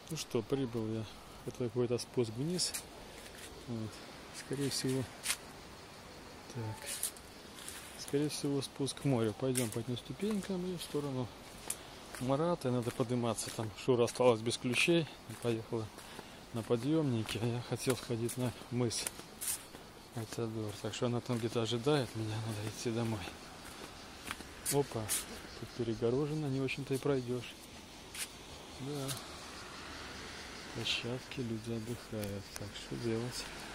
Ну что, прибыл я. Это какой-то спуск вниз. Вот. Скорее всего. Так. Скорее всего, спуск к морю. Пойдем по этим ступенькам и в сторону Марата. Надо подниматься. Там Шура осталась без ключей. Поехала на подъемнике. А я хотел сходить на мыс Айтадор. Так что она там где-то ожидает меня. Надо идти домой. Опа. Тут перегорожено. Не очень-то и пройдешь. Да. Площадки, люди отдыхают. Так, что делать?